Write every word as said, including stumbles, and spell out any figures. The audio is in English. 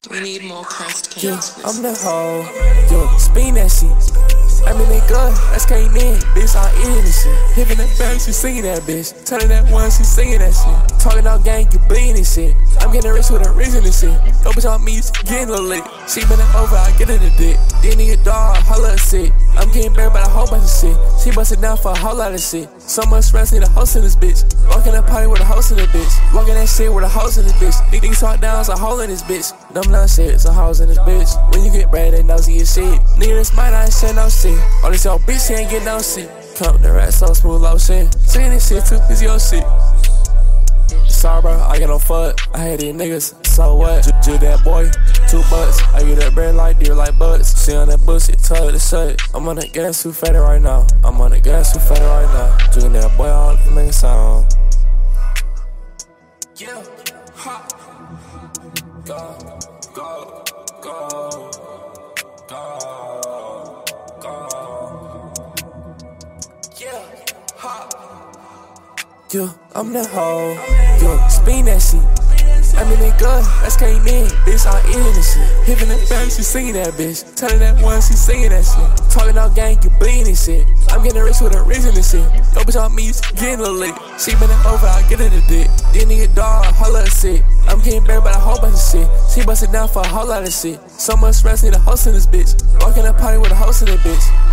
We need more crest cakes. Yeah, I'm the hoe. Yo, spin that shit. I mean, they good, let's came in. Bitch, I'm eating this shit. Hippin' that bang, she singing that bitch. Telling that one, she singing that shit. Talking out gang, you bleeding shit. I'm getting rich with a reason and shit. Go bitch on me, she getting a lit. She been over, I get in the dick. Then need a dog, holla shit. I'm getting buried by a whole bunch of shit. She busted down for a whole lot of shit. So much stress, need a host in this bitch. Walking that party with a host in this bitch. Walking that shit with a host in this bitch. Niggas talk down, it's a hole in this bitch. Dumb down shit, it's a house in this bitch. When you get bread, they nosy as shit. Niggas might not shit no shit. All this your bitch, she ain't get no shit. Count the rats so smooth, low shit. Saying this shit too, is your shit. Sorry bro, I get no fuck. I hate these niggas, so what? Just that boy, two butts. I get that bread like deer like butts. She on that bullshit, tell her to shut. I'm on that gas too fatty right now. I'm on that gas too fatty right now. Just that boy, all the make a sound. Yeah, ha. Go, go, go, go, go. Yeah, ha. Yo, I'm the hoe. Yo, spin that shit. I mean, they good, let's came in. Bitch, I'm eating this shit. Hippin' that bang, she singing that bitch. Telling that one, she singing that shit. Talking out gang, you bleeding shit. I'm getting rich with a reason and shit. Go bitch on me, she getting a lit. She been over, I get in the dick. Then need a dog, holla shit. I'm getting buried by a whole bunch of shit. She busted down for a whole lot of shit. So much stress, need a host in this bitch. Walking that party with a host in this bitch.